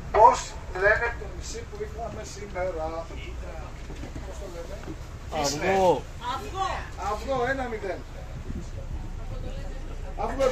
Πώς λένε το νησί που είχαμε σήμερα? Πώς το λέμε? Αυγό. Αυγό, 1-0. Αυγό.